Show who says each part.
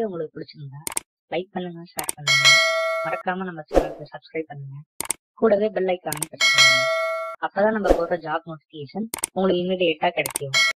Speaker 1: Video உங்களுக்கு பிடிச்சிருந்தா like பண்ணுங்க, ஷேர் பண்ணுங்க. மறக்காம நம்ம சேனலுக்கு சப்ஸ்கிரைப் பண்ணுங்க. கூடவே பெல் ஐக்கானையும் பிரஸ் பண்ணுங்க. அப்பதான் நம்ம போடுற ஜாப் நோட்டிஃபிகேஷன் உங்களுக்கு இமிடியேட்டா கிடைக்கும்.